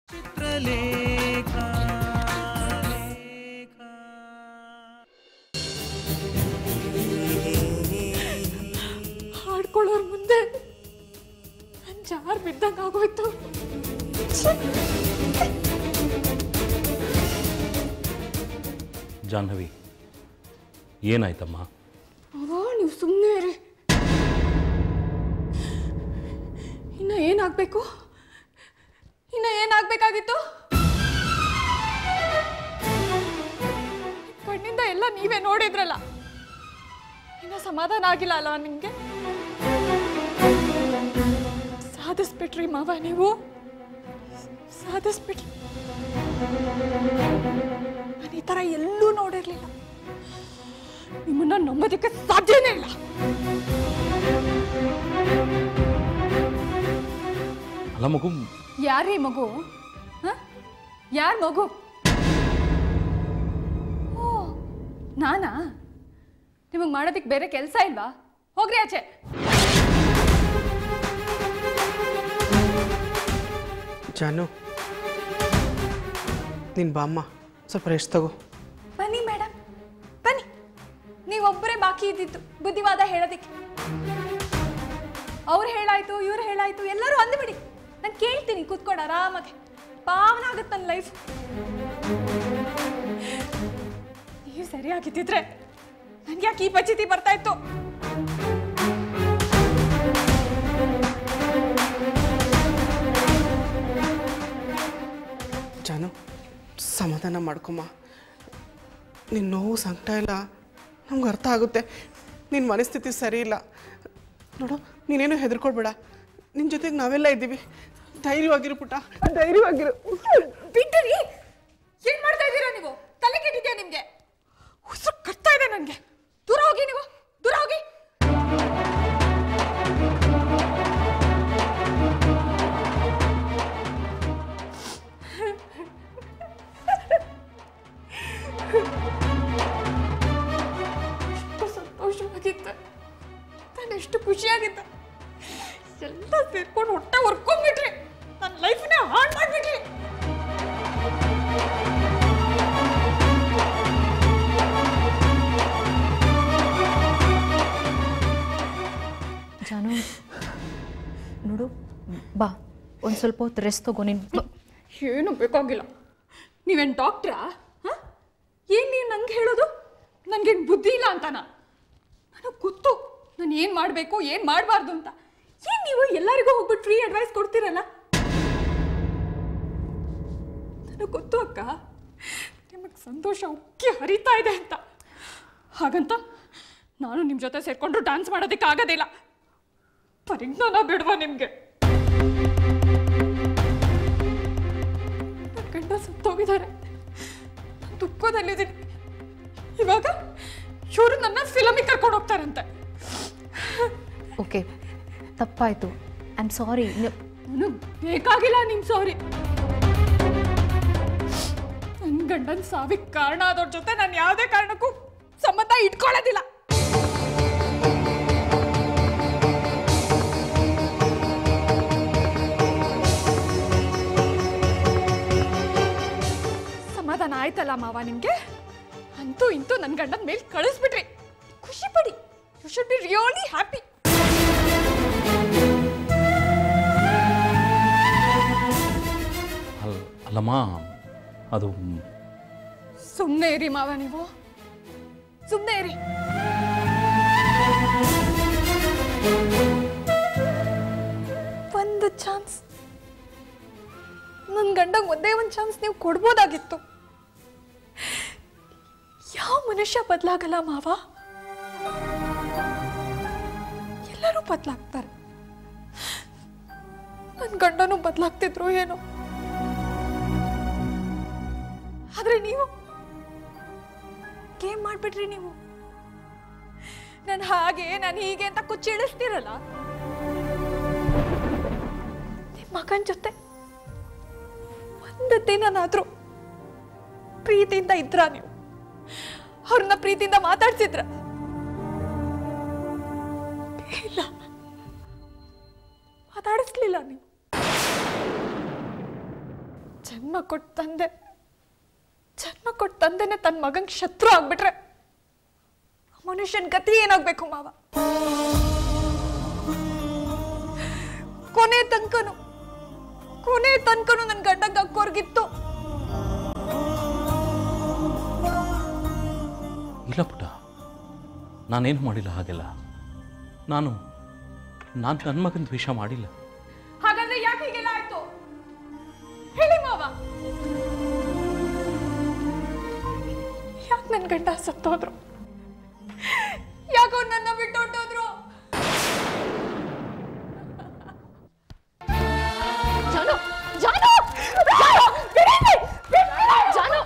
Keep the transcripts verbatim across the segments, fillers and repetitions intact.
ಚಿತ್ರಲೇಖ ಹಾಡ್ಕೊಳ್ಳೋರ್ ಮುಂದೆ ನನ್ ಜಾರ್ ಬಿದ್ದಂಗ ಆಗೋಯ್ತು. ಜಾಹ್ನವಿ, ಏನಾಯ್ತಮ್ಮ? ಅವೋ ನೀವು ಸುಮ್ಮನೆ ಇರಿ. ಇನ್ನ ಏನಾಗಬೇಕು? ಇನ್ನ ಏನಾಗಬೇಕಾಗಿತ್ತು? ಕಣ್ಣಿಂದ ಎಲ್ಲ ನೀವೇ ನೋಡಿದ್ರಲ್ಲ, ಇನ್ನ ಸಮಾಧಾನ ಆಗಿಲ್ಲ ಅಲ್ಲ ನಿಮಗೆ? ಸಾಧಿಸ್ಬಿಟ್ರಿ ಮಾವ, ನೀವು ಸಾಧಿಸ್ಬಿಟ್ರಿ. ನಾನು ಈ ಥರ ಎಲ್ಲೂ ನೋಡಿರ್ಲಿಲ್ಲ. ನಿಮ್ಮನ್ನ ನಂಬೋದಕ್ಕೆ ಸಾಧ್ಯನೇ ಇಲ್ಲ. ಅಲ್ಲ ಮಗು, ಯಾರೀ ಮಗು? ಯಾರ ಮಗು? ಓ, ನಾನಾ? ನಿಮಗೆ ಮಾಡೋದಕ್ಕೆ ಬೇರೆ ಕೆಲಸ ಇಲ್ವಾ? ಹೋಗ್ರಿ ಆಚೆ. ಜಾನು, ನೀನು ಬಾಮ್ಮ, ಸ್ವಲ್ಪ ರೆಸ್ಟ್ ತಗೋ. ಬನ್ನಿ ಮೇಡಮ್, ಬನ್ನಿ. ನೀವೊಬ್ಬರೇ ಬಾಕಿ ಇದ್ದಿತ್ತು ಬುದ್ಧಿವಾದ ಹೇಳೋದಕ್ಕೆ. ಅವ್ರು ಹೇಳಾಯ್ತು, ಇವ್ರು ಹೇಳಾಯ್ತು, ಎಲ್ಲರೂ ಅಂದ್ಬಿಡಿ. ನಾನು ಕೇಳ್ತೀನಿ, ಕೂತ್ಕೊಂಡು ಆರಾಮಾಗಿ. ಪಾವನ ಆಗುತ್ತೆ ನನ್ನ ಲೈಫ್. ನೀವು ಸರಿಯಾಗಿದ್ದಿದ್ರೆ ನನ್ಗೆ ಯಾಕೆ ಈ ಪರಿಸ್ಥಿತಿ ಬರ್ತಾ ಇತ್ತು? ಜಾನು, ಸಮಾಧಾನ ಮಾಡ್ಕೊಮ್ಮ. ನಿನ್ನ ನೋವು ಸಂಕಟ ಇಲ್ಲ ನಮ್ಗೆ ಅರ್ಥ ಆಗುತ್ತೆ. ನಿನ್ನ ಮನಸ್ಥಿತಿ ಸರಿ ಇಲ್ಲ ನೋಡು. ನೀನೇನು ಹೆದರ್ಕೊಳ್ಬೇಡ, ನಿನ್ನ ಜೊತೆಗೆ ನಾವೆಲ್ಲ ಇದ್ದೀವಿ. ಧೈರ್ಯವಾಗಿರು ಪುಟ್ಟ, ಧೈರ್ಯವಾಗಿರು. ಬಿಟ್ಟರಿ, ಏನ್ ಮಾಡ್ತಾ ಇದ್ದೀರಾ ನೀವು? ತಲೆ ಕೆಟ್ಟಿದ್ಯಾ ನಿಮ್ಗೆ? ಉಸಿರು ಕಟ್ತಾ ಇದೆ ನನಗೆ. ದೂರ ಹೋಗಿ, ನೀವು ದೂರ ಹೋಗಿ. ಸಂತೋಷವಾಗಿದ್ದೆ, ನಾನು ಎಷ್ಟು ಖುಷಿಯಾಗಿದ್ದೆ. ಎಲ್ಲ ಸೇರ್ಕೊಂಡು ಹೊಟ್ಟೆ ಹೊರ್ಕೊಂಡ್ಬಿಟ್ರಿ, ನನ್ನ ಲೈಫ್ನೇ ಹಾಳು ಮಾಡ್ಬಿಟ್ರಿ. ಜಾನು ನೋಡು, ಬಾ ಒಂದು ಸ್ವಲ್ಪ ಹೊತ್ತು ರೆಸ್ಟ್ ತಗೋ. ನೀನು ಏನು ಬೇಕಾಗಿಲ್ಲ. ನೀವೇನು ಡಾಕ್ಟ್ರಾ? ಹಾಂ, ಏನು ನೀವು ನಂಗೆ ಹೇಳೋದು? ನನಗೇನು ಬುದ್ಧಿ ಇಲ್ಲ ಅಂತನಾ? ನನಗೆ ಗೊತ್ತು ನಾನು ಏನು ಮಾಡಬೇಕು, ಏನು ಮಾಡಬಾರ್ದು ಅಂತ. ಏನು ನೀವು ಎಲ್ಲರಿಗೂ ಹೋಗ್ಬಿಟ್ಟು ಫ್ರೀ ಅಡ್ವೈಸ್ ಕೊಡ್ತೀರಲ್ಲ? ನನಗೆ ಗೊತ್ತು ಅಕ್ಕ, ನಿಮಗೆ ಸಂತೋಷ ಉಕ್ಕಿ ಹರಿತಾ ಇದೆ ಅಂತ. ಹಾಗಂತ ನಾನು ನಿಮ್ಮ ಜೊತೆ ಸೇರ್ಕೊಂಡು ಡ್ಯಾನ್ಸ್ ಮಾಡೋದಕ್ಕೆ ಆಗೋದಿಲ್ಲ. ಪರಿಜ್ಞಾನ ಬಿಡುವ ನಿಮಗೆ? ನನ್ನ ಗಂಡ ಸತ್ತೋಗಿದ್ದಾರೆ, ನಾನು ದುಃಖದಲ್ಲಿದ್ದೀನಿ. ಇವಾಗ ಇವರು ನನ್ನ ಫಿಲಮಿಗೆ ಕರ್ಕೊಂಡು ಹೋಗ್ತಾರಂತೆ. ಓಕೆ, ತಪ್ಪಾಯಿತು. I am sorry. ನನಗೆ ಬೇಕಾಗಿಲ್ಲ ನಿಮ್ಮ ಸಾರಿ. ನನ್ನ ಗಂಡನ ಸಾವಿಗೆ ಕಾರಣ ಆದವ್ರ ಜೊತೆ ನಾನು ಯಾವುದೇ ಕಾರಣಕ್ಕೂ ಸಂಬಂಧ ಇಟ್ಕೊಳ್ಳೋದಿಲ್ಲ. ಸಮಾಧಾನ ಆಯ್ತಲ್ಲ ಮಾವ ನಿಮ್ಗೆ? ಅಂತೂ ಇಂತೂ ನನ್ನ ಗಂಡನ ಮೇಲೆ ಕಳಿಸ್ಬಿಟ್ರಿ. ಖುಷಿ ಪಡಿ. You should be really happy. ಅಲ್ಲಮ್ಮ, ಅದು ಸುಮ್ಮನೆ ಇರಿ ಮಾವ, ನೀವು ಸುಮ್ಮನೆ ಇರಿ. ಒಂದು ಚಾನ್ಸ್, ನನ್ನ ಗಂಡಂಗೆ ಒಂದೇ ಒಂದು ಚಾನ್ಸ್ ನೀವು ಕೊಡ್ಬೋದಾಗಿತ್ತು. ಯಾವ ಮನುಷ್ಯ ಬದಲಾಗಲ್ಲ ಮಾವ, ಎಲ್ಲರೂ ಬದಲಾಗ್ತಾರೆ. ನನ್ನ ಗಂಡನೂ ಬದಲಾಗ್ತಿದ್ರು ಏನೋ, ಆದ್ರೆ ನೀವು ಗೇಮ್ ಮಾಡ್ಬಿಟ್ರಿ. ನೀವು ನಾನು ಹಾಗೆ ನಾನು ಹೀಗೆ ಅಂತ ಕುಚ್ಚಿಳಿಸ್ತೀರಲ್ಲ. ನಿಮ್ಮ ಮಗನ ಜೊತೆ ಒಂದು ದಿನನಾದ್ರೂ ಪ್ರೀತಿಯಿಂದ ಇದ್ರ? ನೀವು ಅವ್ರನ್ನ ಪ್ರೀತಿಯಿಂದ ಮಾತಾಡ್ಸಿದ್ರ? ಇಲ್ಲ, ಮಾತಾಡಿಸ್ಲಿಲ್ಲ ನೀವು. ಜನ್ಮ ಕೊಟ್ಟು ತಂದೆ ಜನ್ಮ ಕೊಟ್ಟು ತಂದೆನೆ ತನ್ನ ಮಗಂಗೆ ಶತ್ರು ಆಗ್ಬಿಟ್ರೆ ಮನುಷ್ಯನ ಗತಿ ಏನಾಗ್ಬೇಕು ಮಾವ? ಕೊನೆ ತನಕನು ಕೊನೆ ತನಕನು ನನ್ನ ಗಂಡಂಗ ಕೊರ್ಗಿತ್ತು. ಇಲ್ಲ ಪುಟ್ಟ, ನಾನೇನು ಮಾಡಿಲ್ಲ ಹಾಗೆಲ್ಲ. ನಾನು ನಾನು ನನ್ನ ಮಗನ ದ್ವೇಷ ಮಾಡಿಲ್ಲ. ಹಾಗಾದ್ರೆ ಯಾಕೆ ಹೀಗೆಲ್ಲ ಆಯ್ತು ಹೇಳಿ ಮಾವ? ಯಾಕೆ ನನ್ನ ಗಂಡ ಸತ್ತೋದ್ರು? ಯಾಕೋ ನನ್ನ ಬಿಟ್ಟು ಹೊಟ್ಟೋದ್ರು? ಜಾನು ಜಾನು ಜಾನು ಬಿಡಿ ಜಾನು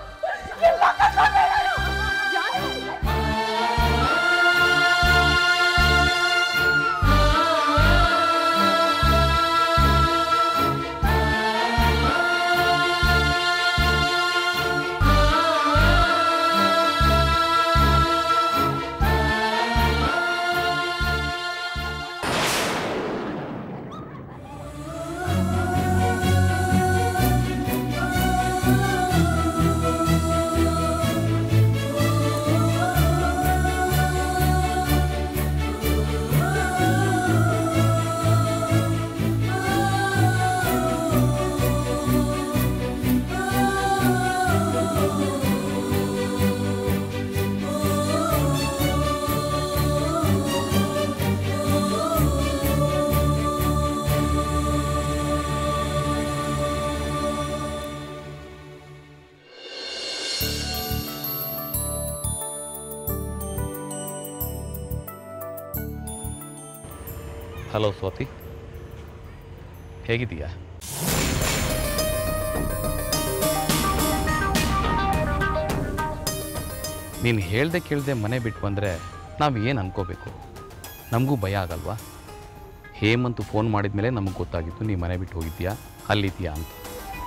ಹಲೋ ಸ್ವಾತಿ, ಹೇಗಿದೆಯಾ? ನೀನು ಹೇಳ್ದೆ ಕೇಳ್ದೆ ಮನೆ ಬಿಟ್ಟು ಬಂದರೆ ನಾವು ಏನು ಅನ್ಕೋಬೇಕು? ನಮಗೂ ಭಯ ಆಗಲ್ವಾ? ಹೇಮಂತು ಫೋನ್ ಮಾಡಿದ ಮೇಲೆ ನಮಗೆ ಗೊತ್ತಾಗಿತ್ತು ನೀ ಮನೆ ಬಿಟ್ಟು ಹೋಗಿದ್ದೀಯಾ, ಅಲ್ಲಿದ್ದೀಯಾ ಅಂತ.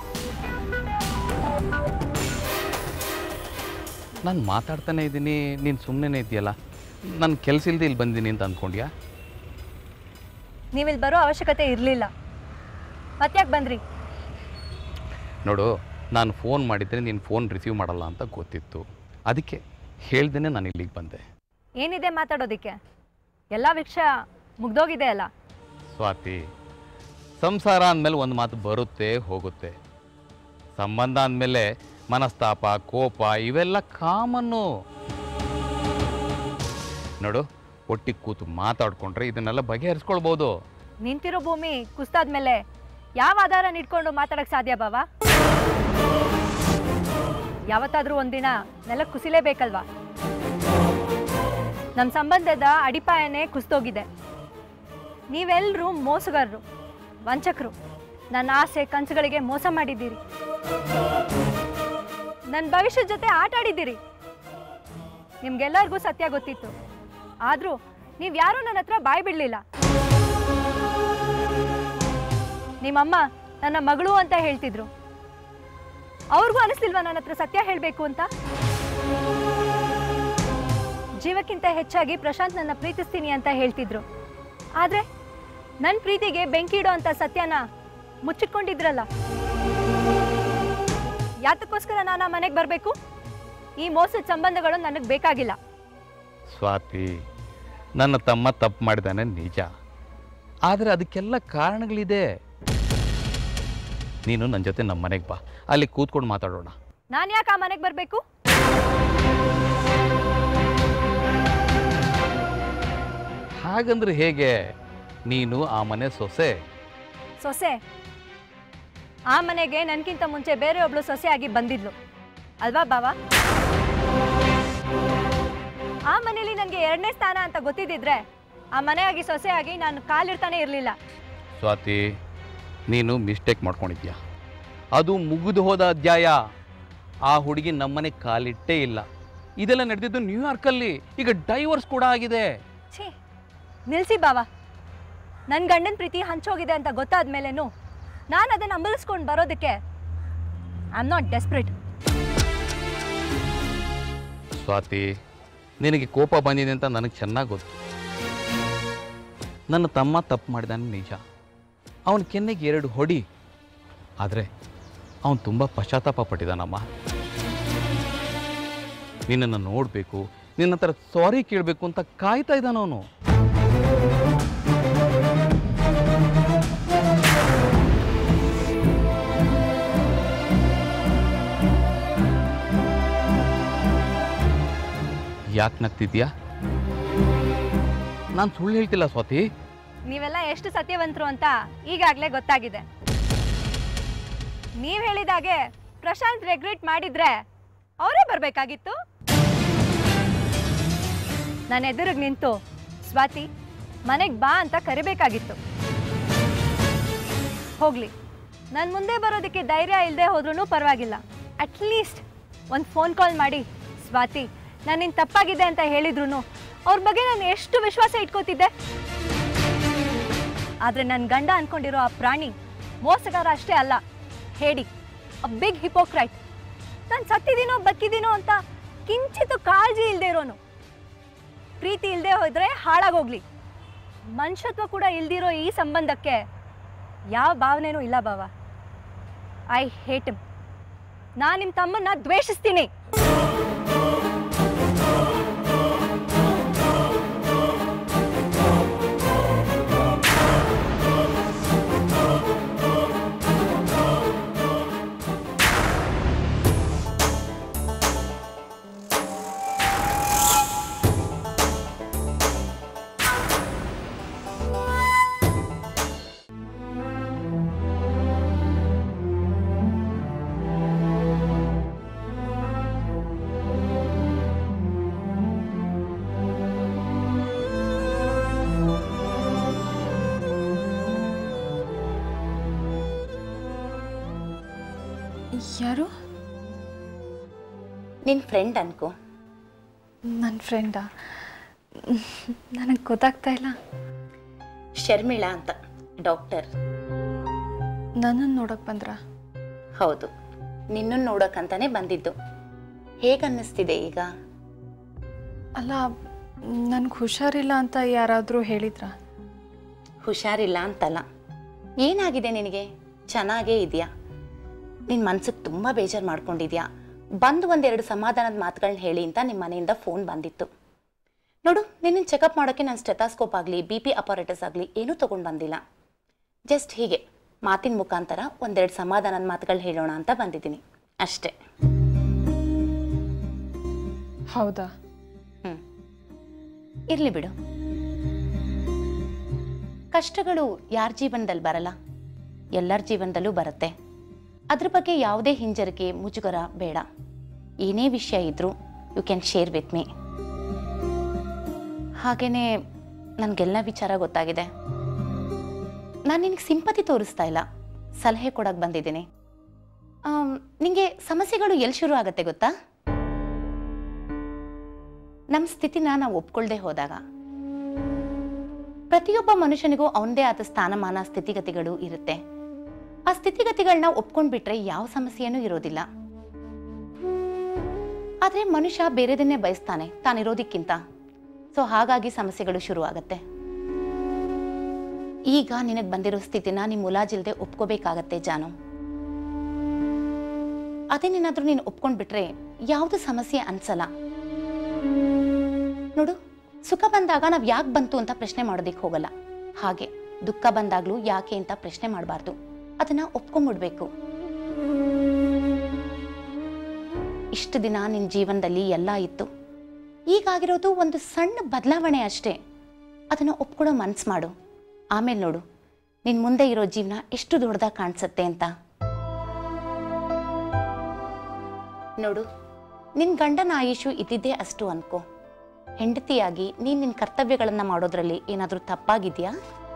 ನಾನು ಮಾತಾಡ್ತಾನೆ ಇದ್ದೀನಿ, ನೀನು ಸುಮ್ಮನೆ ಇದೆಯಲ್ಲ. ನಾನು ಕೆಲಸ ಇಲ್ಲದೆ ಇಲ್ಲಿ ಬಂದೀನಿ ಅಂತ ಅಂದ್ಕೊಂಡ್ಯಾ? ನೀವಿಲ್ಲಿ ಬರೋ ಅವಶ್ಯಕತೆ ಇರಲಿಲ್ಲ, ಮತ್ತ್ಯಾಕೆ ಬಂದ್ರಿ? ನೋಡು, ನಾನು ಫೋನ್ ಮಾಡಿದರೆ ನೀನು ಫೋನ್ ರಿಸೀವ್ ಮಾಡಲ್ಲ ಅಂತ ಗೊತ್ತಿತ್ತು, ಅದಕ್ಕೆ ಹೇಳ್ದೇನೆ ನಾನು ಇಲ್ಲಿಗೆ ಬಂದೆ. ಏನಿದೆ ಮಾತಾಡೋದಕ್ಕೆ? ಎಲ್ಲ ವಿಷಯ ಮುಗ್ದೋಗಿದೆ ಅಲ್ಲ. ಸ್ವಾತಿ, ಸಂಸಾರ ಅಂದಮೇಲೆ ಒಂದು ಮಾತು ಬರುತ್ತೆ ಹೋಗುತ್ತೆ. ಸಂಬಂಧ ಅಂದಮೇಲೆ ಮನಸ್ತಾಪ, ಕೋಪ ಇವೆಲ್ಲ ಕಾಮನ್ನು. ನೋಡು, ಒಟ್ಟಿಗೆ ಕೂತು ಮಾತಾಡ್ಕೊಂಡ್ರೆ ಇದನ್ನೆಲ್ಲ ಬಗೆಹರಿಸ್ಕೊಳ್ಬೋದು. ನಿಂತಿರೋ ಭೂಮಿ ಕುಸ್ತಾದ್ಮೇಲೆ ಯಾವ ಆಧಾರ ಇಟ್ಕೊಂಡು ಮಾತಾಡಕ್ ಸಾಧ್ಯ ಬಾವ? ಯಾವತ್ತಾದ್ರೂ ಒಂದಿನ ನೆಲ ಕುಸಿಲೇಬೇಕಲ್ವಾ? ನಮ್ಮ ಸಂಬಂಧದ ಅಡಿಪಾಯನೇ ಕುಸ್ತೋಗಿದೆ. ನೀವೆಲ್ಲರೂ ಮೋಸಗಾರರು, ವಂಚಕರು. ನನ್ನ ಆಸೆ ಕನಸುಗಳಿಗೆ ಮೋಸ ಮಾಡಿದ್ದೀರಿ, ನನ್ನ ಭವಿಷ್ಯದ ಜೊತೆ ಆಟ ಆಡಿದ್ದೀರಿ. ನಿಮ್ಗೆಲ್ಲರಿಗೂ ಸತ್ಯ ಗೊತ್ತಿತ್ತು, ಆದರೂ ನೀವು ಯಾರೂ ನನ್ನ ಹತ್ರ ಬಾಯಿ ಬಿಡಲಿಲ್ಲ. ನಿಮ್ಮಮ್ಮ ನನ್ನ ಮಗಳು ಅಂತ ಹೇಳ್ತಿದ್ರು, ಅವ್ರಿಗೂ ಅನಿಸ್ಲಿಲ್ವಾ ನನ್ನ ಹತ್ರ ಸತ್ಯ ಹೇಳಬೇಕು ಅಂತ? ಜೀವಕ್ಕಿಂತ ಹೆಚ್ಚಾಗಿ ಪ್ರಶಾಂತ್ ನನ್ನ ಪ್ರೀತಿಸ್ತೀನಿ ಅಂತ ಹೇಳ್ತಿದ್ರು, ಆದರೆ ನನ್ನ ಪ್ರೀತಿಗೆ ಬೆಂಕಿ ಇಡೋ ಅಂತ ಸತ್ಯನ ಮುಚ್ಚಿಟ್ಕೊಂಡಿದ್ರಲ್ಲ. ಯಾತಕ್ಕೋಸ್ಕರ ನಾನು ಆ ಮನೆಗೆ ಬರಬೇಕು? ಈ ಮೋಸದ ಸಂಬಂಧಗಳು ನನಗೆ ಬೇಕಾಗಿಲ್ಲ. ಸ್ವಾತಿ, ನನ್ನ ತಮ್ಮ ತಪ್ಪು ಮಾಡಿದಾನೆ ನಿಜ, ಆದರೆ ಅದಕ್ಕೆಲ್ಲ ಕಾರಣಗಳಿದೆ. ನೀನು ನನ್ನ ಜೊತೆ ನಮ್ಮ ಮನೆಗೆ ಬಾ, ಅಲ್ಲಿ ಕೂತ್ಕೊಂಡು ಮಾತಾಡೋಣ. ನಾನು ಯಾಕೆ ಆ ಮನೆಗೆ ಬರಬೇಕು? ಹಾಗಂದ್ರೆ ಹೇಗೆ? ನೀನು ಆ ಮನೆ ಸೊಸೆ. ಸೊಸೆ? ಆ ಮನೆಗೆ ನನಗಿಂತ ಮುಂಚೆ ಬೇರೆ ಒಬ್ಳು ಸೊಸೆಯಾಗಿ ಬಂದಿದ್ಲು ಅಲ್ವಾ ಬಾವ? ಆ ಮನೇಲಿ ನನಗೆ ಎರಡನೇ ಸ್ಥಾನ ಅಂತ ಗೊತ್ತಿದ್ದಿದ್ರೆ ಆ ಮನೆಯಾಗಿ ಸೊಸೆಯಾಗಿ ನಾನು ಕಾಲಿಡ್ತಾನೆ ಇರಲಿಲ್ಲ. ಸ್ವಾತಿ, ನೀನು ಮಿಸ್ಟೇಕ್ ಮಾಡ್ಕೊಂಡಿದ್ಯಾ. ಅದು ಮುಗಿದು ಹೋದ ಅಧ್ಯಾಯ. ಆ ಹುಡುಗಿ ನಮ್ಮನೆ ಕಾಲಿಟ್ಟೇ ಇಲ್ಲ. ಇದೆಲ್ಲ ನಡೆದಿದ್ದು ನ್ಯೂಯಾರ್ಕಲ್ಲಿ, ಈಗ ಡೈವರ್ಸ್ ಕೂಡ ಆಗಿದೆ. ಛೀ, ನಿಲ್ಸಿ ಬಾವ. ನನ್ನ ಗಂಡನ ಪ್ರೀತಿ ಹಂಚೋಗಿದೆ ಅಂತ ಗೊತ್ತಾದ ಮೇಲೇನು ನಾನು ಅದನ್ನು ಅಂಬಲಿಸ್ಕೊಂಡು ಬರೋದಕ್ಕೆ I am not desperate. Swati, ನಿನಗೆ ಕೋಪ ಬಂದಿದೆ ಅಂತ ನನಗೆ ಚೆನ್ನಾಗಿ ಗೊತ್ತು. ನನ್ನ ತಮ್ಮ ತಪ್ಪು ಮಾಡಿದಾನೆ ನಿಜ, ಅವನ ಕೆನ್ನೆಗೆ ಎರಡು ಹೊಡಿ. ಆದರೆ ಅವನು ತುಂಬ ಪಶ್ಚಾತ್ತಾಪ ಪಟ್ಟಿದ್ದಾನಮ್ಮ. ನಿನ್ನನ್ನು ನೋಡಬೇಕು, ನಿನ್ನ ಹತ್ರ ಸಾರಿ ಕೇಳಬೇಕು ಅಂತ ಕಾಯ್ತಾ ಇದ್ದಾನ ಅವನು. ಯಾಕೆ ನಗ್ತಿದ್ಯಾ? ನಾನು ಸುಳ್ಳು ಹೇಳ್ತಿಲ್ಲ ಸ್ವಾತಿ. ನೀವೆಲ್ಲ ಎಷ್ಟು ಸತ್ಯವಂತರು ಅಂತ ಈಗಾಗಲೇ ಗೊತ್ತಾಗಿದೆ. ನೀವು ಹೇಳಿದಾಗೆ ಪ್ರಶಾಂತ್ ರೆಗ್ರೆಟ್ ಮಾಡಿದ್ರೆ ಅವರೇ ಬರಬೇಕಾಗಿತ್ತು. ನನ್ನ ಎದುರಿಗೆ ನಿಂತು ಸ್ವಾತಿ ಮನೆಗೆ ಬಾ ಅಂತ ಕರಿಬೇಕಾಗಿತ್ತು. ಹೋಗ್ಲಿ, ನನ್ನ ಮುಂದೆ ಬರೋದಕ್ಕೆ ಧೈರ್ಯ ಇಲ್ಲದೆ ಹೋದ್ರೂ ಪರವಾಗಿಲ್ಲ, ಅಟ್ಲೀಸ್ಟ್ ಒಂದು ಫೋನ್ ಕಾಲ್ ಮಾಡಿ ಸ್ವಾತಿ ನಾನು ನಿನ್ನ ತಪ್ಪಾಗಿದೆ ಅಂತ ಹೇಳಿದ್ರು ಅವ್ರ ಬಗ್ಗೆ ನಾನು ಎಷ್ಟು ವಿಶ್ವಾಸ ಇಟ್ಕೋತಿದ್ದೆ. ಆದರೆ ನನ್ನ ಗಂಡ ಅನ್ಕೊಂಡಿರೋ ಆ ಪ್ರಾಣಿ ಮೋಸಗಾರ ಅಷ್ಟೇ ಅಲ್ಲ, ಹೇಳಿ ಅ ಬಿಗ್ ಹಿಪೋಕ್ರೈಟ್. ನಾನು ಸತ್ತಿದ್ದೀನೋ ಬಕ್ಕಿದ್ದೀನೋ ಅಂತ ಕಿಂಚಿತ್ತು ಕಾಳಜಿ ಇಲ್ಲದೆ ಇರೋನು. ಪ್ರೀತಿ ಇಲ್ಲದೆ ಹೋದ್ರೆ ಹಾಳಾಗೋಗ್ಲಿ, ಮನುಷ್ಯತ್ವ ಕೂಡ ಇಲ್ದಿರೋ ಈ ಸಂಬಂಧಕ್ಕೆ ಯಾವ ಭಾವನೆನೂ ಇಲ್ಲ ಬಾವ. I hate him. ನಾನು ನಿಮ್ಮ ತಮ್ಮನ್ನ ದ್ವೇಷಿಸ್ತೀನಿ. ಯಾರು? ನಿನ್ನ ಫ್ರೆಂಡ್ ಅನ್ಕೋ. ನನ್ನ ಫ್ರೆಂಡಾ? ನನಗೆ ಗೊತ್ತಾಗ್ತಾ ಇಲ್ಲ. ಶರ್ಮಿಳಾ ಅಂತ, ಡಾಕ್ಟರ್. ನನ್ನನ್ನು ನೋಡೋಕೆ ಬಂದ್ರ? ಹೌದು, ನಿನ್ನನ್ನು ನೋಡೋಕ್ಕಂತಾನೆ ಬಂದಿದ್ದು. ಹೇಗನ್ನಿಸ್ತಿದೆ ಈಗ? ಅಲ್ಲ, ನನಗೆ ಹುಷಾರಿಲ್ಲ ಅಂತ ಯಾರಾದರೂ ಹೇಳಿದ್ರಾ? ಹುಷಾರಿಲ್ಲ ಅಂತಲ್ಲ, ಏನಾಗಿದೆ ನಿನಗೆ? ಚೆನ್ನಾಗೇ ಇದೆಯಾ? ನಿನ್ನ ಮನ್ಸಿಗೆ ತುಂಬ ಬೇಜಾರು ಮಾಡ್ಕೊಂಡಿದ್ಯಾ? ಬಂದು ಒಂದೆರಡು ಸಮಾಧಾನದ ಮಾತುಗಳನ್ನ ಹೇಳಿ ಅಂತ ನಿಮ್ಮ ಮನೆಯಿಂದ ಫೋನ್ ಬಂದಿತ್ತು. ನೋಡು, ನಿನ್ನನ್ನು ಚೆಕಪ್ ಮಾಡೋಕ್ಕೆ ನಾನು ಸ್ಟೆಥಾಸ್ಕೋಪ್ ಆಗಲಿ ಬಿ ಪಿ ಅಪಾರೇಟಸ್ ಆಗಲಿ ಏನೂ ತೊಗೊಂಡು ಬಂದಿಲ್ಲ. ಜಸ್ಟ್ ಹೀಗೆ ಮಾತಿನ ಮುಖಾಂತರ ಒಂದೆರಡು ಸಮಾಧಾನದ ಮಾತುಗಳು ಹೇಳೋಣ ಅಂತ ಬಂದಿದ್ದೀನಿ ಅಷ್ಟೇ. ಹೌದಾ? ಹ್ಞೂ, ಇರಲಿ ಬಿಡು. ಕಷ್ಟಗಳು ಯಾರ ಜೀವನದಲ್ಲಿ ಬರಲ್ಲ, ಎಲ್ಲರ ಜೀವನದಲ್ಲೂ ಬರುತ್ತೆ. ಅದ್ರ ಬಗ್ಗೆ ಯಾವುದೇ ಹಿಂಜರಿಕೆ ಮುಜುಗರ ಬೇಡ. ಏನೇ ವಿಷಯ ಇದ್ರೂ you can share with me. ಹಾಗೆಯೇ ನನಗೆಲ್ಲ ವಿಚಾರ ಗೊತ್ತಾಗಿದೆ. ನಾನು ನಿನಗೆ ಸಿಂಪತಿ ತೋರಿಸ್ತಾ ಇಲ್ಲ, ಸಲಹೆ ಕೊಡೋಕ್ಕೆ ಬಂದಿದ್ದೀನಿ. ನಿನಗೆ ಸಮಸ್ಯೆಗಳು ಎಲ್ಲಿ ಶುರು ಆಗುತ್ತೆ ಗೊತ್ತಾ? ನಮ್ಮ ಸ್ಥಿತಿನ ನಾವು ಒಪ್ಕೊಳ್ದೆ ಹೋದಾಗ. ಪ್ರತಿಯೊಬ್ಬ ಮನುಷ್ಯನಿಗೂ ಅವನದೇ ಆದ ಸ್ಥಾನಮಾನ ಸ್ಥಿತಿಗತಿಗಳು ಇರುತ್ತೆ. ಆ ಸ್ಥಿತಿಗತಿಗಳನ್ನ ಒಪ್ಕೊಂಡ್ಬಿಟ್ರೆ ಯಾವ ಸಮಸ್ಯೆನೂ ಇರೋದಿಲ್ಲ. ಆದರೆ ಮನುಷ್ಯ ಬೇರೆದನ್ನೇ ಬಯಸ್ತಾನೆ ತಾನಿರೋದಕ್ಕಿಂತ. ಸೊ ಹಾಗಾಗಿ ಸಮಸ್ಯೆಗಳು ಶುರು ಆಗತ್ತೆ. ಈಗ ನಿನಗೆ ಬಂದಿರೋ ಸ್ಥಿತಿನ ನೀನು ಮುಲಾಜಿಲ್ದೆ ಒಪ್ಕೋಬೇಕಾಗತ್ತೆ ಜಾನು. ಅದೇನೇನಾದ್ರೂ ನೀನು ಒಪ್ಕೊಂಡ್ಬಿಟ್ರೆ ಯಾವುದು ಸಮಸ್ಯೆ ಅನ್ಸಲ್ಲ. ನೋಡು, ಸುಖ ಬಂದಾಗ ನಾವು ಯಾಕೆ ಬಂತು ಅಂತ ಪ್ರಶ್ನೆ ಮಾಡೋದಿಕ್ಕೆ ಹೋಗಲ್ಲ. ಹಾಗೆ ದುಃಖ ಬಂದಾಗ್ಲೂ ಯಾಕೆ ಅಂತ ಪ್ರಶ್ನೆ ಮಾಡಬಾರ್ದು, ಅದನ್ನ ಒಪ್ಕೊಂಡ್ಬಿಡ್ಬೇಕು. ಇಷ್ಟು ದಿನ ನಿನ್ನ ಜೀವನದಲ್ಲಿ ಎಲ್ಲ ಇತ್ತು, ಈಗಾಗಿರೋದು ಒಂದು ಸಣ್ಣ ಬದಲಾವಣೆ ಅಷ್ಟೇ. ಅದನ್ನು ಒಪ್ಕೊಳ್ಳೋ ಮನ್ಸು ಮಾಡು. ಆಮೇಲೆ ನೋಡು ನಿನ್ನ ಮುಂದೆ ಇರೋ ಜೀವನ ಎಷ್ಟು ದೊಡ್ಡದಾಗಿ ಕಾಣಿಸುತ್ತೆ ಅಂತ. ನೋಡು, ನಿನ್ನ ಗಂಡನ ಆಯುಷು ಇದ್ದಿದ್ದೇ ಅಷ್ಟು ಅನ್ಕೋ. ಹೆಂಡತಿಯಾಗಿ ನೀನು ನಿನ್ನ ಕರ್ತವ್ಯಗಳನ್ನು ಮಾಡೋದ್ರಲ್ಲಿ ಏನಾದರೂ ತಪ್ಪಾಗಿದೆಯಾ?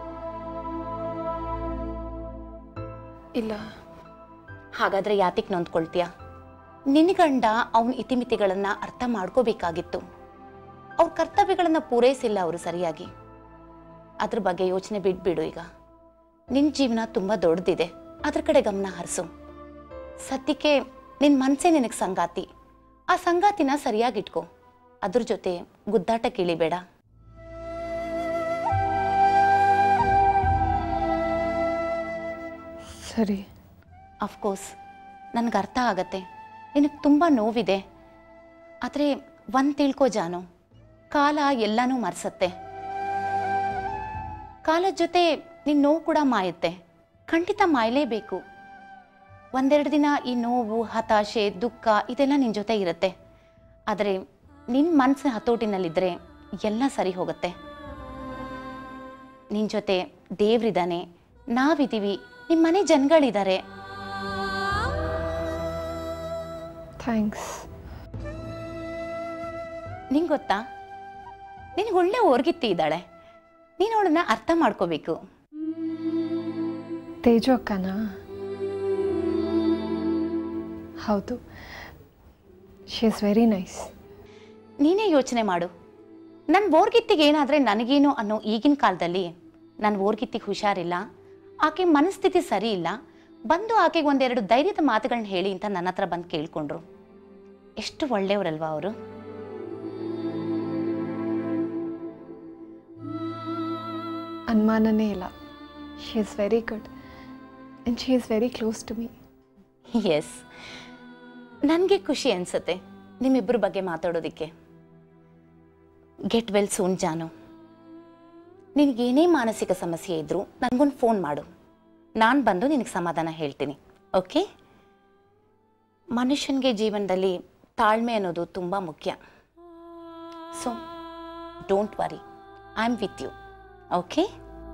ಇಲ್ಲ. ಹಾಗಾದರೆ ಯಾತಿಗೆ ನೊಂದ್ಕೊಳ್ತೀಯ? ನಿನ್ನ ಗಂಡ ಅವನ ಇತಿಮಿತಿಗಳನ್ನು ಅರ್ಥ ಮಾಡ್ಕೋಬೇಕಾಗಿತ್ತು. ಅವ್ರ ಕರ್ತವ್ಯಗಳನ್ನು ಪೂರೈಸಿಲ್ಲ ಅವರು ಸರಿಯಾಗಿ. ಅದ್ರ ಬಗ್ಗೆ ಯೋಚನೆ ಬಿಟ್ಬಿಡು. ಈಗ ನಿನ್ನ ಜೀವನ ತುಂಬ ದೊಡ್ಡದಿದೆ, ಅದ್ರ ಕಡೆ ಗಮನ ಹರಿಸು. ಸದ್ಯಕ್ಕೆ ನಿನ್ನ ಮನಸ್ಸೇ ನಿನಗೆ ಸಂಗಾತಿ. ಆ ಸಂಗಾತಿನ ಸರಿಯಾಗಿಟ್ಕೋ. ಅದ್ರ ಜೊತೆ ಗುದ್ದಾಟ ಕೀಳಿಬೇಡ. ಸರಿ. ಅಫ್ಕೋರ್ಸ್ ನನಗೆ ಅರ್ಥ ಆಗತ್ತೆ, ನಿನಗೆ ತುಂಬ ನೋವಿದೆ. ಆದರೆ ಒಂದು ತಿಳ್ಕೋ ಜಾನು, ಕಾಲ ಎಲ್ಲನೂ ಮರೆಸತ್ತೆ. ಕಾಲದ ಜೊತೆ ನಿನ್ನ ನೋವು ಕೂಡ ಮಾಯುತ್ತೆ, ಖಂಡಿತ ಮಾಯಲೇಬೇಕು. ಒಂದೆರಡು ದಿನ ಈ ನೋವು, ಹತಾಶೆ, ದುಃಖ ಇದೆಲ್ಲ ನಿನ್ನ ಜೊತೆ ಇರುತ್ತೆ. ಆದರೆ ನಿನ್ನ ಮನಸ್ಸಿನ ಹತೋಟಿನಲ್ಲಿದ್ದರೆ ಎಲ್ಲ ಸರಿ ಹೋಗುತ್ತೆ. ನಿನ್ನ ಜೊತೆ ದೇವ್ರಿದ್ದಾನೆ, ನಾವಿದ್ದೀವಿ, ನಿಮ್ಮ ಮನೆ ಜನಗಳಿದ್ದಾರೆ. ಥ್ಯಾಂಕ್ಸ್. ನಿಂಗೆ ಗೊತ್ತಾ, ನಿನಗೆ ಒಳ್ಳೆ ಓರ್ಗಿತ್ತಿ ಇದ್ದಾಳೆ, ನೀನು ಅವಳನ್ನ ಅರ್ಥ ಮಾಡ್ಕೋಬೇಕು. ತೇಜು ಅಕ್ಕನಾ? ಹೌದು, ಶಿ ಇಸ್ ವೆರಿ ನೈಸ್. ನೀನೇ ಯೋಚನೆ ಮಾಡು, ನನ್ನ ಓರ್ಗಿತ್ತಿಗೆ ಏನಾದರೆ ನನಗೇನು ಅನ್ನೋ ಈಗಿನ ಕಾಲದಲ್ಲಿ ನನ್ನ ಓರ್ಗಿತ್ತಿಗೆ ಹುಷಾರಿಲ್ಲ, ಆಕೆ ಮನಸ್ಥಿತಿ ಸರಿ ಇಲ್ಲ, ಬಂದು ಆಕೆಗೆ ಒಂದೆರಡು ಧೈರ್ಯದ ಮಾತುಗಳನ್ನ ಹೇಳಿ ಅಂತ ನನ್ನ ಹತ್ರ ಬಂದು ಕೇಳ್ಕೊಂಡ್ರು. ಎಷ್ಟು ಒಳ್ಳೆಯವರಲ್ವಾ ಅವರು? ಅನುಮಾನನೇ ಇಲ್ಲ. She is very good and she is very close to me. Yes, ನನಗೆ ಖುಷಿ ಅನಿಸುತ್ತೆ ನಿಮ್ಮಿಬ್ಬರ ಬಗ್ಗೆ ಮಾತಾಡೋದಕ್ಕೆ. ಗೆಟ್ ವೆಲ್ ಸೂನ್ ಜಾನು. ನಿನಗೇನೇ ಮಾನಸಿಕ ಸಮಸ್ಯೆ ಇದ್ದರೂ ನನಗೊಂದು ಫೋನ್ ಮಾಡು, ನಾನು ಬಂದು ನಿನಗೆ ಸಮಾಧಾನ ಹೇಳ್ತೀನಿ. ಓಕೆ? ಮನುಷ್ಯನಿಗೆ ಜೀವನದಲ್ಲಿ ತಾಳ್ಮೆ ಅನ್ನೋದು ತುಂಬ ಮುಖ್ಯ. So don't worry, I am with you. Okay?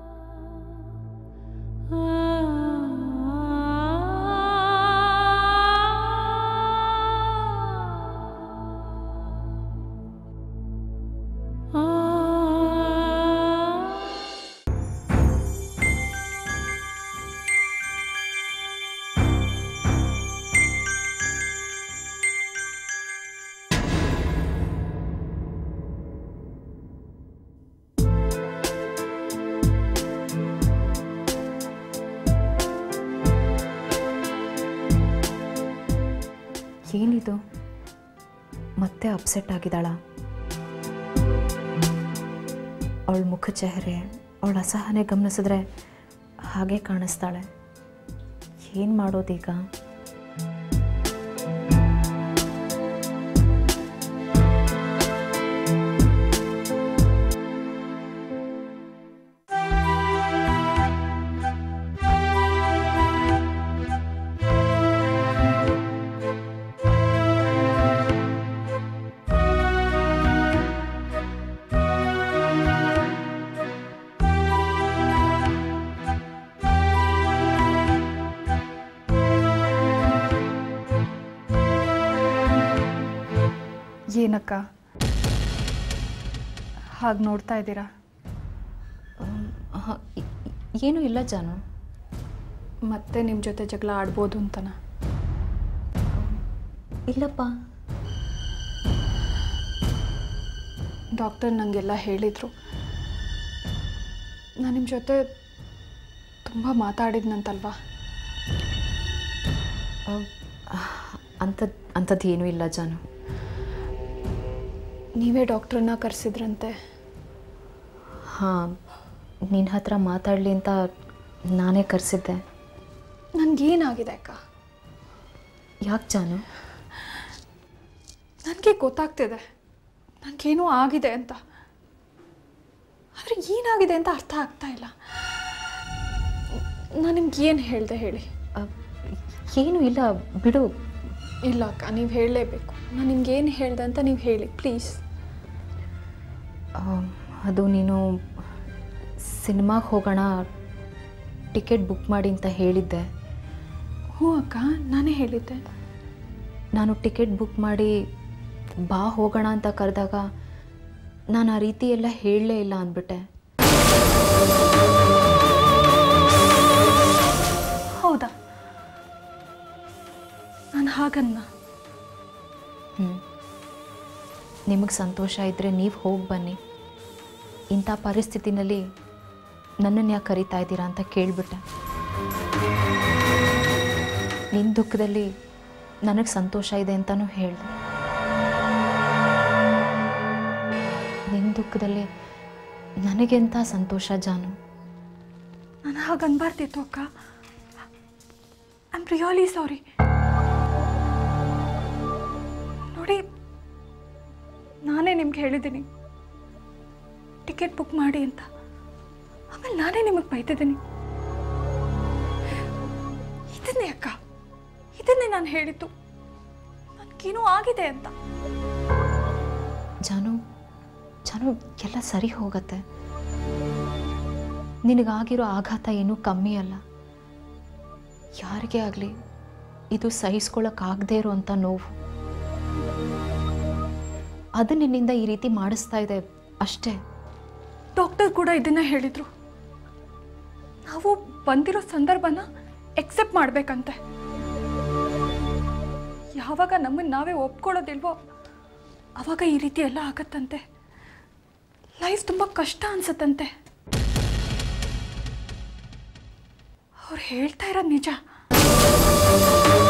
ಏನಿದು, ಮತ್ತೆ ಅಪ್ಸೆಟ್ ಆಗಿದ್ದಾಳ? ಅವಳ ಮುಖ ಚೆಹರೆ, ಅವಳ ಅಸಹನೆ ಗಮನಿಸಿದ್ರೆ ಹಾಗೆ ಕಾಣಿಸ್ತಾಳೆ. ಏನು ಮಾಡೋದೀಗ? ಏನಕ್ಕ ಹಾಗೆ ನೋಡ್ತಾ ಇದ್ದೀರಾ? ಏನೂ ಇಲ್ಲ ಜಾನು. ಮತ್ತೆ ನಿಮ್ಮ ಜೊತೆ ಜಗಳ ಆಡ್ಬೋದು ಅಂತನಾ? ಇಲ್ಲಪ್ಪ. ಡಾಕ್ಟರ್ ನನಗೆಲ್ಲ ಹೇಳಿದರು. ನಾನು ನಿಮ್ಮ ಜೊತೆ ತುಂಬ ಮಾತಾಡಿದ್ನಂತಲ್ವಾ? ಅಂಥದ್ದು ಅಂಥದ್ದು ಏನೂ ಇಲ್ಲ ಜಾನು. ನೀವೇ ಡಾಕ್ಟ್ರನ್ನ ಕರೆಸಿದ್ರಂತೆ. ಹಾಂ, ನಿನ್ನ ಹತ್ರ ಮಾತಾಡಲಿ ಅಂತ ನಾನೇ ಕರೆಸಿದ್ದೆ. ನನಗೇನಾಗಿದೆ ಅಕ್ಕ? ಯಾಕೆ ಜಾನು? ನನಗೆ ಗೊತ್ತಾಗ್ತಿದೆ ನನಗೇನೋ ಆಗಿದೆ ಅಂತ, ಆದರೆ ಏನಾಗಿದೆ ಅಂತ ಅರ್ಥ ಆಗ್ತಾ ಇಲ್ಲ. ನಾನು ನಿಮ್ಗೆ ಏನು ಹೇಳಿದೆ ಹೇಳಿ? ಏನೂ ಇಲ್ಲ ಬಿಡು. ಇಲ್ಲ ಅಕ್ಕ, ನೀವು ಹೇಳಲೇಬೇಕು. ನಾನು ನಿಮ್ಗೆ ಏನು ಹೇಳಿದೆ ಅಂತ ನೀವು ಹೇಳಿ ಪ್ಲೀಸ್. ಅದು ನೀನು ಸಿನಿಮಾಗೆ ಹೋಗೋಣ, ಟಿಕೆಟ್ ಬುಕ್ ಮಾಡಿ ಅಂತ ಹೇಳಿದ್ದೆ. ಹ್ಞೂ ಅಕ್ಕ, ನಾನೇ ಹೇಳಿದ್ದೆ. ನಾನು ಟಿಕೆಟ್ ಬುಕ್ ಮಾಡಿ ಬಾ ಹೋಗೋಣ ಅಂತ ಕರೆದಾಗ ನಾನು ಆ ರೀತಿ ಎಲ್ಲ ಹೇಳಲೇ ಇಲ್ಲ ಅಂದ್ಬಿಟ್ಟೆ. ಹೌದಾ? ನಾನು ಹಾಗನ್ನ? ಹ್ಞೂ, ನಿಮಗೆ ಸಂತೋಷ ಇದ್ದರೆ ನೀವು ಹೋಗಿ ಬನ್ನಿ, ಇಂಥ ಪರಿಸ್ಥಿತಿನಲ್ಲಿ ನನ್ನನ್ನು ಯಾಕೆ ಕರಿತಾ ಇದ್ದೀರಾ ಅಂತ ಕೇಳಿಬಿಟ್ಟೆ. ನಿನ್ನ ದುಃಖದಲ್ಲಿ ನನಗೆ ಸಂತೋಷ ಇದೆ ಅಂತಲೂ ಹೇಳಿದೆ. ನಿನ್ನ ದುಃಖದಲ್ಲಿ ನನಗೆಂಥ ಸಂತೋಷ ಜಾನು. ನಾನು ಹಾಗೆ ಅನ್ಬಾರ್ದಿತ್ತು ಅಕ್ಕ. I am really sorry. ನಿಮ್ಗೆ ಹೇಳಿದ್ದೀನಿ ಟಿಕೆಟ್ ಬುಕ್ ಮಾಡಿ ಅಂತ. ಆಮೇಲೆ ನಾನೇ ನಿಮಗೆ ಬೈತಿದ್ದೀನಿ. ಇದನ್ನೇ ಅಕ್ಕ, ಇದನ್ನೇ ನಾನು ಹೇಳಿದ್ದು, ನನಗೇನೋ ಆಗಿದೆ ಅಂತ. ಜಾನು ಜಾನು ಎಲ್ಲ ಸರಿ ಹೋಗತ್ತೆ. ನಿನಗಾಗಿರೋ ಆಘಾತ ಏನೂ ಕಮ್ಮಿ ಅಲ್ಲ. ಯಾರಿಗೇ ಆಗಲಿ ಇದು ಸಹಿಸ್ಕೊಳ್ಳೋಕ್ಕಾಗದೇ ಇರೋವಂಥ ನೋವು. ಅದು ನಿನ್ನಿಂದ ಈ ರೀತಿ ಮಾಡಿಸ್ತಾ ಇದೆ ಅಷ್ಟೇ. ಡಾಕ್ಟರ್ ಕೂಡ ಇದನ್ನ ಹೇಳಿದ್ರು, ನಾವು ಬಂದಿರೋ ಸಂದರ್ಭನ ಎಕ್ಸೆಪ್ಟ್ ಮಾಡಬೇಕಂತೆ. ಯಾವಾಗ ನಮ್ಮನ್ನು ನಾವೇ ಒಪ್ಕೊಳ್ಳೋದಿಲ್ವೋ ಆವಾಗ ಈ ರೀತಿ ಎಲ್ಲ ಆಗತ್ತಂತೆ. ಲೈಫ್ ತುಂಬ ಕಷ್ಟ ಅನ್ಸತ್ತಂತೆ. ಅವ್ರು ಹೇಳ್ತಾ ಇರೋದು ನಿಜ.